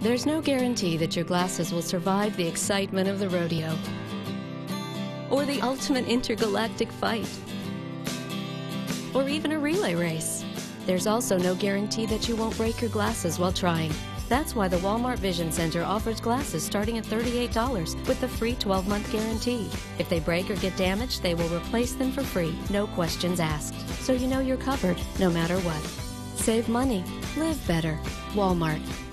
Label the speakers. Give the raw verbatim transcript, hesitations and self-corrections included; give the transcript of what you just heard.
Speaker 1: There's no guarantee that your glasses will survive the excitement of the rodeo or the ultimate intergalactic fight or even a relay race. There's also no guarantee that you won't break your glasses while trying. That's why the Walmart Vision Center offers glasses starting at thirty-eight dollars with a free twelve month guarantee. If they break or get damaged, they will replace them for free, no questions asked. So you know you're covered no matter what. Save money. Live better. Walmart.